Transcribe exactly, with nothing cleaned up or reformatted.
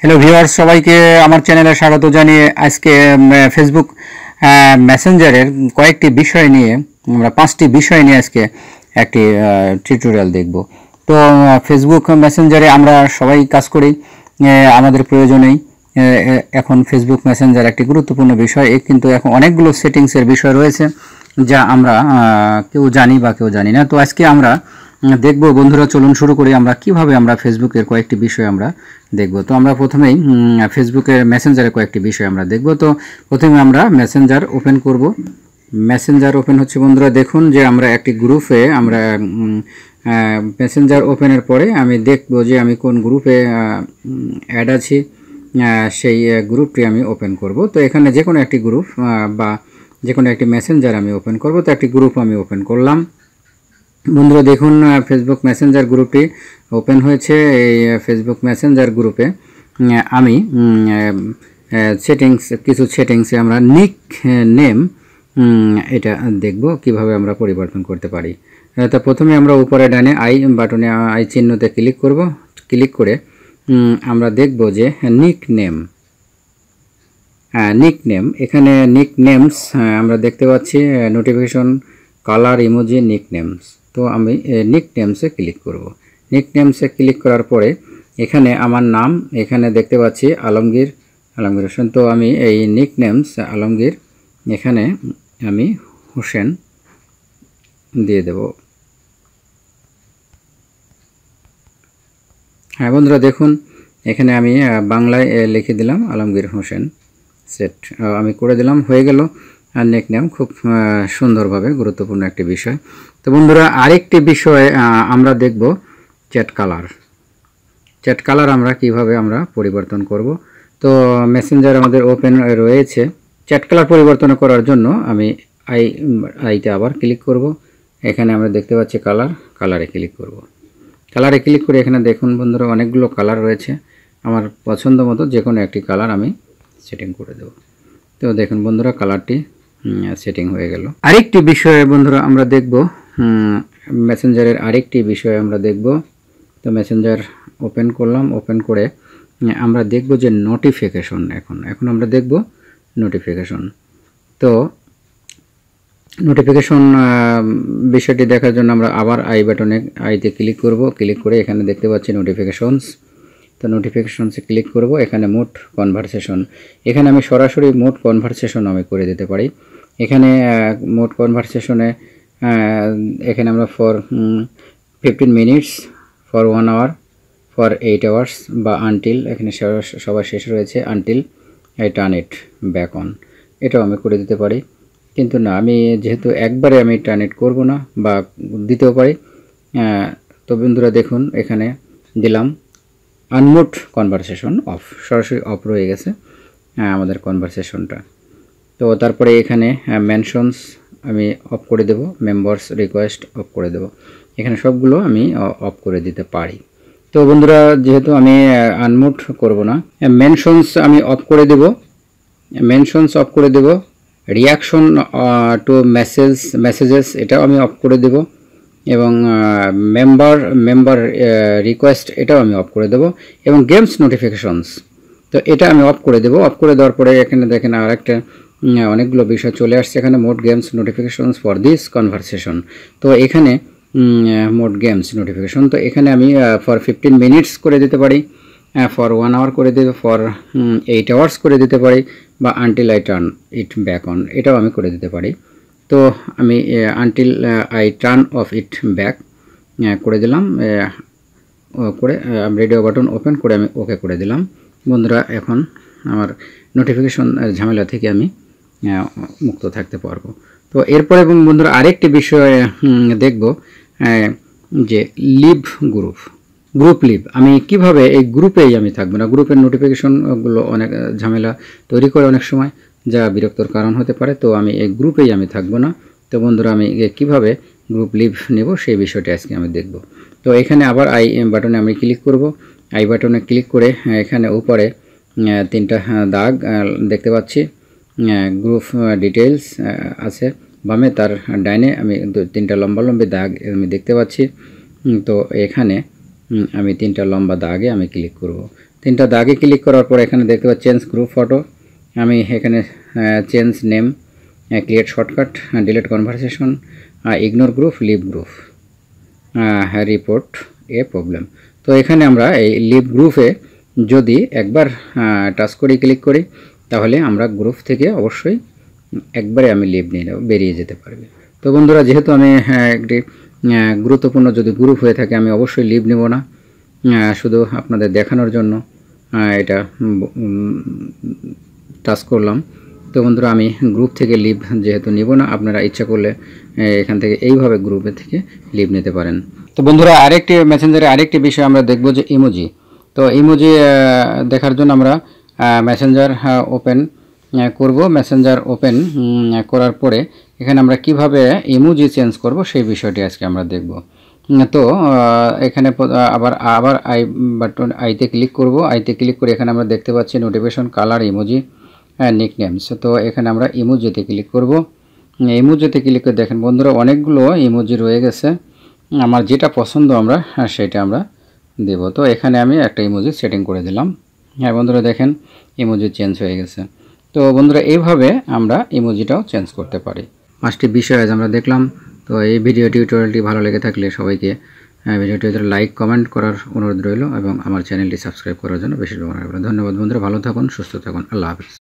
Hello viewers, সবাইকে আমার চ্যানেলে স্বাগত জানিয়ে আজকে ফেসবুক মেসেঞ্জারের কয়েকটি বিষয় নিয়ে আমরা পাঁচটি বিষয় নিয়ে আজকে একটি টিউটোরিয়াল দেখব। তো ফেসবুক মেসেঞ্জারে আমরা সবাই কাজ করি, আমাদের প্রয়োজনেই এখন ফেসবুক মেসেঞ্জার একটি গুরুত্বপূর্ণ বিষয়। কিন্তু এখন অনেকগুলো সেটিংসের বিষয় রয়েছে যা আমরা কেউ জানি বা কেউ জানি না। তো আজকে আমরা দেখব বন্ধুরা, চলুন শুরু করি আমরা কিভাবে আমরা ফেসবুকের কয়েকটি বিষয় আমরা দেখব। তো আমরা প্রথমেই ফেসবুকের মেসেঞ্জারের কয়েকটি বিষয় আমরা দেখব। তো প্রথমে আমরা মেসেঞ্জার ওপেন করব। মেসেঞ্জার ওপেন হচ্ছে বন্ধুরা, দেখুন যে আমরা একটি গ্রুপে আমরা মেসেঞ্জার ওপেনের পরে আমি দেখব যে আমি কোন গ্রুপে অ্যাড আছি, সেই গ্রুপটি আমি ওপেন করব। তো এখানে যে কোনো একটি গ্রুপ বা যে কোনো একটি মেসেঞ্জার আমি ওপেন করব। তো একটি গ্রুপ আমি ওপেন করলাম। বন্ধুরা দেখুন, ফেসবুক মেসেঞ্জার গ্রুপটি ওপেন হয়েছে। এই ফেসবুক মেসেঞ্জার গ্রুপে আমি সেটিংস কিছু সেটিংসে আমরা নিক নেম এটা দেখব কিভাবে আমরা পরিবর্তন করতে পারি। তো প্রথমে আমরা উপরে ডানে আই বাটনে আই চিহ্নতে ক্লিক করব। ক্লিক করে আমরা দেখব যে নিক নেম নিক নেম এখানে নিক নেমস আমরা দেখতে পাচ্ছি, notification, colour, emoji, nick names. তো আমি নিক নেমসে ক্লিক করব। নিক নেমসে ক্লিক করার পরে এখানে আমার নাম এখানে দেখতে পাচ্ছি আলমগীর আলমগীর হোসেন। তো আমি এই নিক নেমস আলমগীর এখানে আমি হোসেন দিয়ে দেব। হ্যাঁ বন্ধুরা দেখুন, এখানে আমি বাংলায় লিখে দিলাম আলমগীর হোসেন, সেট আমি করে দিলাম, হয়ে গেল। আর নিক নেম খুব সুন্দরভাবে গুরুত্বপূর্ণ একটি বিষয়। তো বন্ধুরা আরেকটি বিষয় আমরা দেখব চ্যাট কালার। চ্যাট কালার আমরা কিভাবে আমরা পরিবর্তন করব। তো মেসেঞ্জার আমাদের ওপেন রয়েছে। চ্যাট কালার পরিবর্তন করার জন্য আমি আই আইতে আবার ক্লিক করব। এখানে আমরা দেখতে পাচ্ছি কালার, কালারে ক্লিক করব। কালারে ক্লিক করে এখানে দেখুন বন্ধুরা অনেকগুলো কালার রয়েছে। আমার পছন্দ মতো যে কোনো একটি কালার আমি সেটিং করে দেব। তো দেখুন বন্ধুরা কালারটি সেটিং হয়ে গেল। আরেকটি বিষয়ে বন্ধুরা আমরা দেখব মেসেঞ্জারের আরেকটি বিষয় আমরা দেখব। তো মেসেঞ্জার ওপেন করলাম, ওপেন করে আমরা দেখব যে নোটিফিকেশন। এখন এখন আমরা দেখব নোটিফিকেশন। তো নোটিফিকেশন বিষয়টি দেখার জন্য আমরা আবার আই বাটনে আইতে ক্লিক করব। ক্লিক করে এখানে দেখতে পাচ্ছি নোটিফিকেশনস। তো নোটিফিকেশনসে ক্লিক করব। এখানে মোড কনভারসেশন, এখানে আমি সরাসরি মোড কনভারসেশন আমি করে দিতে পারি। এখানে মোড কনভারসেশনে এখানে আমরা for fifteen minutes, for one hour, for eight hours বা আনটিল, এখানে সবার শেষ রয়েছে until I turn it back on, এটাও আমি করে দিতে পারি। কিন্তু না, আমি যেহেতু একবারে আমি টার্ন ইট করব না বা দিতেও পারি। তো বন্ধুরা দেখুন এখানে দিলাম আনমোড কনভারসেশন অফ, সরাসরি অফ রয়ে গেছে আমাদের কনভারসেশনটা। তো তারপরে এখানে মেনশনস আমি অফ করে দেব, মেম্বার্স রিকোয়েস্ট অফ করে দেব, এখানে সবগুলো আমি অফ করে দিতে পারি। তো বন্ধুরা যেহেতু আমি আনমোড করব না, মেনশনস আমি অফ করে দেব, মেনশনস অফ করে দেব। রিয়াকশন টু মেসেজ মেসেজেস এটাও আমি অফ করে দেব, এবং মেম্বার মেম্বার রিকোয়েস্ট এটাও আমি অফ করে দেব, এবং গেমস নোটিফিকেশনস তো এটা আমি অফ করে দেব। অফ করে দেওয়ার পরে এখানে দেখেন আর একটা অনেকগুলো বিষয় চলে আসছে। এখানে mute games notifications for this conversation. তো এখানে মোড গেমস নোটিফিকেশন, তো এখানে আমি ফর ফিফটিন মিনিটস করে দিতে পারি, ফর ওয়ান আওয়ার করে দেব, ফর এইট আওয়ার্স করে দিতে পারি, বা until I turn it back on এটাও আমি করে দিতে পারি। তো আমি until I turn off it back করে দিলাম, করে রেডিও বাটন ওপেন করে আমি ওকে করে দিলাম। বন্ধুরা এখন আমার নোটিফিকেশন ঝামেলা থেকে আমি মুক্ত থাকতে পারবো। তো এরপরে এবং বন্ধুরা আরেকটি বিষয় দেখব যে লিভ গ্রুপ, গ্রুপ লিভ। আমি কিভাবে এই গ্রুপেই আমি থাকবো না, গ্রুপের নোটিফিকেশনগুলো অনেক ঝামেলা তৈরি করে অনেক সময়, যা বিরক্তর কারণ হতে পারে। তো আমি এই গ্রুপেই আমি থাকবো না। তো বন্ধুরা আমি কিভাবে গ্রুপ লিভ নেব সেই বিষয়টি আজকে আমি দেখব। তো এখানে আবার আই বাটনে আমি ক্লিক করব। আই বাটনে ক্লিক করে এখানে উপরে তিনটা দাগ দেখতে পাচ্ছি, গ্রুপ ডিটেলস আছে বামে, তার ডাইনে আমি তিনটা লম্বা লম্বি দাগ আমি দেখতে পাচ্ছি। তো এখানে আমি তিনটা লম্বা দাগে আমি ক্লিক করব। তিনটা দাগে ক্লিক করার পর এখানে দেখতে পাচ্ছি চেঞ্জ গ্রুপ ফটো। আমি এখানে change name, create shortcut, delete conversation, ignore group, leave group, report a problem. তো এখানে আমরা এই লিভ গ্রুপে যদি একবার টাচ করি, ক্লিক করি, তাহলে আমরা গ্রুপ থেকে অবশ্যই একবারে আমি লিভ নিয়ে নেব, বেরিয়ে যেতে পারবে। তো বন্ধুরা, যেহেতু আমি একটি গুরুত্বপূর্ণ যদি গ্রুপ হয়ে থাকে আমি অবশ্যই লিভ নেব না, শুধু আপনাদের দেখানোর জন্য এটা টাচ করলাম। তো বন্ধুরা, আমি গ্রুপ থেকে লিভ যেহেতু নিব না, আপনারা ইচ্ছা করলে এখান থেকে এইভাবে গ্রুপের থেকে লিভ নিতে পারেন। তো বন্ধুরা, আরেকটি মেসেঞ্জারে আরেকটি বিষয় আমরা দেখব যে ইমোজি। তো ইমোজি দেখার জন্য আমরা মেসেঞ্জার ওপেন করব। মেসেঞ্জার ওপেন করার পরে এখানে আমরা কিভাবে ইমোজি চেঞ্জ করব সেই বিষয়টি আজকে আমরা দেখব। তো এখানে আবার আবার আই বাটন আইতে ক্লিক করব। আইতে ক্লিক করে এখানে আমরা দেখতে পাচ্ছি নোটিফিকেশন, কালার, ইমোজি, নিকনেমস। তো এখানে আমরা ইমোজিতে ক্লিক করব। ইমোজিতে ক্লিক করে দেখেন বন্ধুরা, অনেকগুলো ইমোজি রয়ে গেছে। আমার যেটা পছন্দ আমরা সেটা আমরা দেব। তো এখানে আমি একটা ইমোজি সেটিং করে দিলাম। হ্যাঁ বন্ধুরা, দেখেন ইমোজি চেঞ্জ হয়ে গেছে। তো বন্ধুরা, এইভাবে আমরা ইমোজিটাও চেঞ্জ করতে পারি। পাঁচটি বিষয় আজ আমরা দেখলাম। তো এই ভিডিও টিউটোরিয়ালটি ভালো লেগে থাকলে সবাইকে ভিডিওটি লাইক, কমেন্ট করার অনুরোধ রইল এবং আমার চ্যানেলটি সাবস্ক্রাইব করার জন্য বেশি ধন্যবাদ। বন্ধুরা, ভালো থাকুন, সুস্থ থাকুন। আল্লাহ হাফিজ।